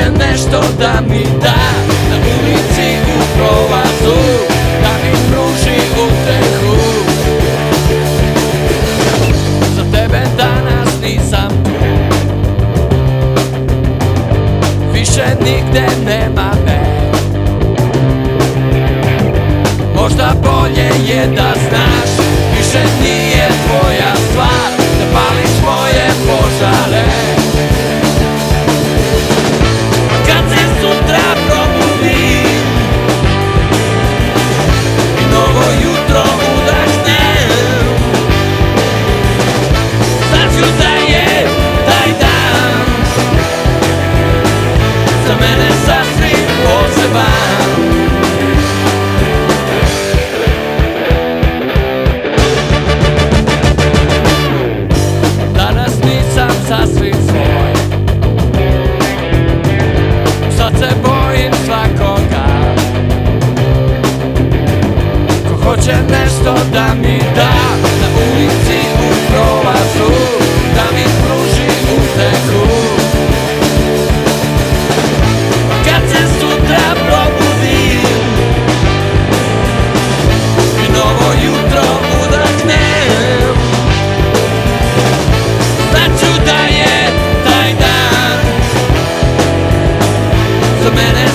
hoće nešto da mi da, na ulici u prolazu, da mi pruži utehu. Za tebe danas nisam tu, više nigde nema me. Možda bolje je da znaš, više nije tvoja stvar da pališ moje požare. Kad se sutra probudim i novo jutro udahnem, znaću da je taj dan za mene sasvim poseban. Sasvim svoj, sad se bojim svakoga ko hoće nešto da mi da, na ulici u prolazu, da mi pruži utehu. Kad se sutra probudim i novo jutro udahnem, znaću da je taj dan za mene